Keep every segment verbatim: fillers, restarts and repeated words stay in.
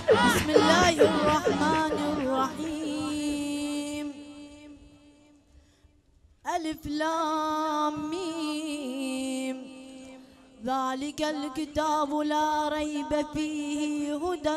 بسم الله الرحمن الرحيم. ألف لام ميم، ذلك الكتاب لا ريب فيه هدى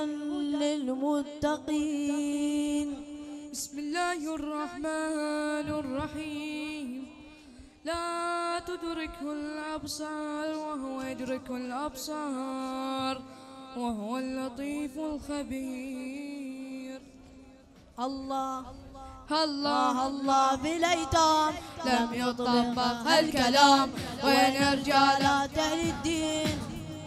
للمتقين. بسم الله الرحمن الرحيم. لا تدركه الأبصار وهو يدرك الأبصار وهو اللطيف الخبير. الله الله الله بالأيتام لم يطبق الكلام وين رجالات أهل الدين.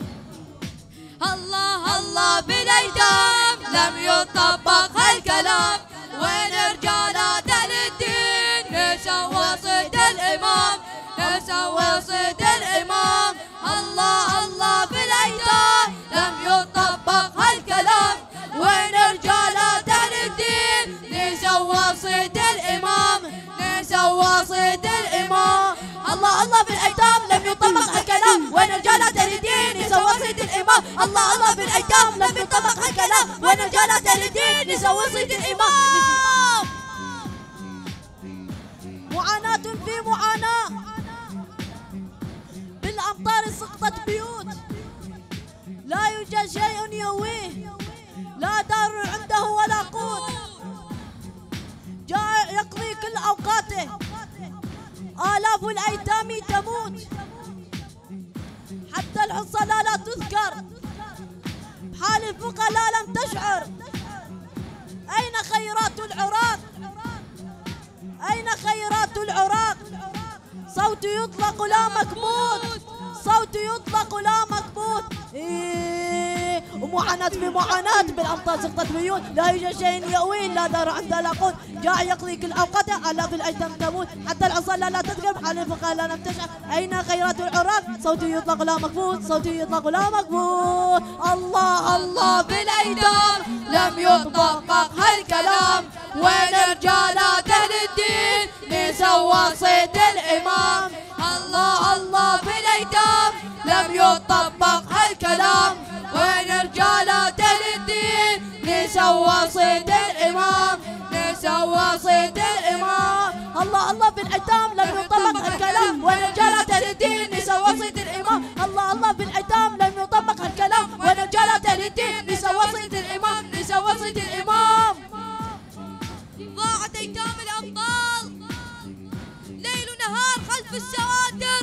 الله الله بالايتام لم يطبق الكلام وين رجالات الدين. نسوى صيد الامام نسوى صيد الامام. الله الله بالايتام لم يطبق الكلام وين رجالات الدين. نسوى صيد الامام نسوى صيد الامام. الله الله بالأيتام لم يطبق الكلام وين رجالات الدين يسوى صيد الإمام. الله الله بالأيتام لم يطبق الكلام وين رجالات الدين يسوى صيد الإمام. معاناة في معاناة، بالأمطار سقطت بيوت، لا يوجد شيء يهويه، لا دار عنده ولا قوت، جاء يقضي كل أوقاته، آلاف الأيتام تموت، حتى الحصلاء لا تذكر، بحال الفقلاء لم تشعر. أين خيرات العراق؟ أين خيرات العراق؟ صوت يطلق لا مكبوت، صوت يطلق لا مكبوت. إيه ومعاناة في معاناة، بالأمطار سقطت بيوت، لا يوجد شيء يأوي، لا دار عنده لا قوت، جاع يقضي كل أوقاته، آلاف الأيتام تموت، حتى العصا لا تذكر، بحال الفقراء لا لم تشعر. أين خيرات العراق؟ صوت يطلق لا مكبوت، صوت يطلق لا مكبوت. الله الله بالايتام لم يطبق الكلام وين رجالات الدين. نسوى صيد الامام. الله الله بالايتام لم يطبق الكلام وين رجالات الدين. نسوى صيد الامام نسوى صيد الامام. الله الله بالأيتام لم يطبق الكلام وين رجالات الدين يسوى صيد الإمام. الله الله بالأيتام لم يطبق الكلام وين رجالات الدين يسوى صيد الإمام يسوى صيد الإمام. ضاعت ايتام الابطال ليل ونهار خلف السواتر.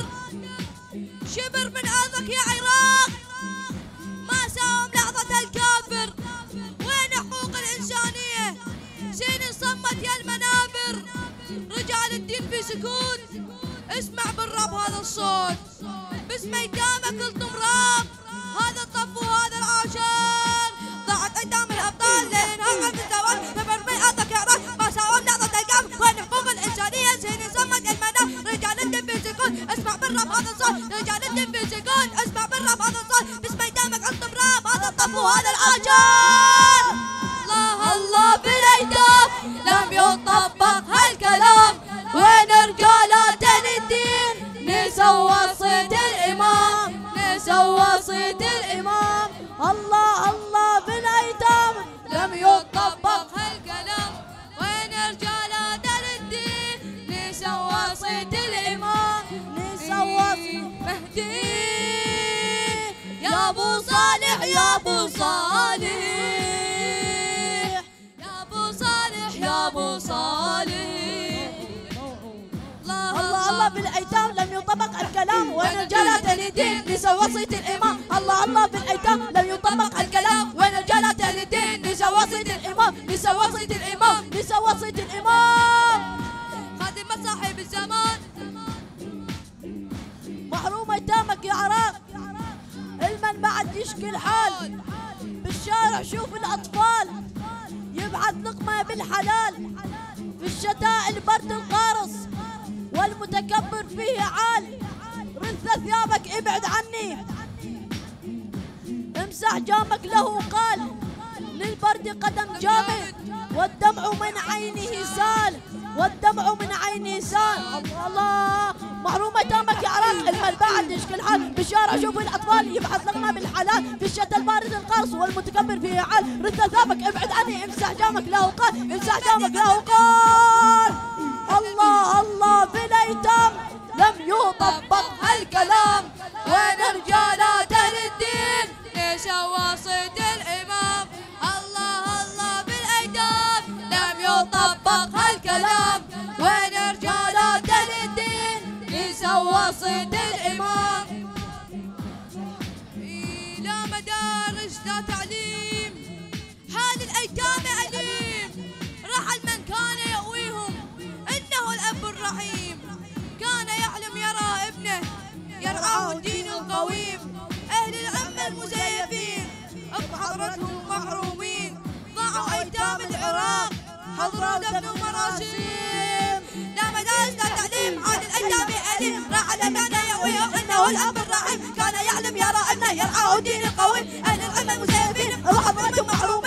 شبر من ارضك يا عراق ما ساوم لحظة الكافر. وين حقوق الانسانية؟ زين صمت يا المنابر. رجال الدين في سكوت. اسمع بالرب هذا الصوت. باسم ايتامك قلتم راب. هذا الطف وهذا العاشر. ضاعت ايتام الابطال ليل نهار خلف السواتر. شبر من ارضك يا عراق ما ساوم لحظة الكافر. وين حقوق الانسانية؟ زين صمت يا المنابر. رجال الدين في سكوت. اسمع بالرب هذا الصوت. رجال الدين في سكوت. اسمع بالرب هذا الصوت. باسم ايتامك قلتم راب. هذا الطف وهذا العاشر. الله الله بالايتام لم يطبق هالكلام وين رجالات الدين. نسوى صيد الامام نسوى صيد الامام. الله الله بالأيتام لم يطبق هالكلام وين رجالات الدين. نسوى صيد الامام نسوى مهدي يا ابو صالح يا ابو صالح يا ابو صالح يا ابو صالح. الله الله بالأيتام لم يطبق الكلام وين رجالات الدين نسوى صيد الإمام. الله الله بالأيتام لم يطبق الكلام وين رجالات الدين نسوى صيد الإمام نسوى صيد الإمام نسوى صيد الإمام. خادم صاحب الزمان محروم أيتامك يا عراق. المن بعد يشكي الحال، بالشارع شوف الأطفال يبعث لقمة بالحلال. في الشتاء البرد القارص والمتكبر فيه عال. رث ثيابك ابعد عني، امسح جامك له قال. للبرد قدم جامد والدمع من عينه سال والدمع من عينه سال. الله محروم ايتامك يا عراق الملبعة تشكل حال بالشارع شوف الاطفال يبحث لنا بالحلال في الشتاء البارد القارص والمتكبر فيه عال رد ثابك ابعد عني امسح جامك له قال امسح جامك له قال الله الله في الايتام لم يطبق هالكلام وين رجالات اهل الدين ليش واسط الامام الله الله بالايتام لم يطبق هالكلام وين رجالات اهل الدين ليش واسط الامام لا مدارس لا تعليم حال الايتام اليم رحل من كان يأويهم انه الاب الرحيم كان يحلم يرى ابنه يرعاه الدين القويم اهل العمه المزيفين بحضرتهم محرومين ضاعوا ايتام العراق حضروا دفنوا مراسيم لا مدارس لا تعليم حال الايتام اليم رحل كان يأويهم انه الاب الرحيم كان يحلم يرى ابنه يرعاه الدين القويم اهل العمه المزيفين بحضرتهم محرومين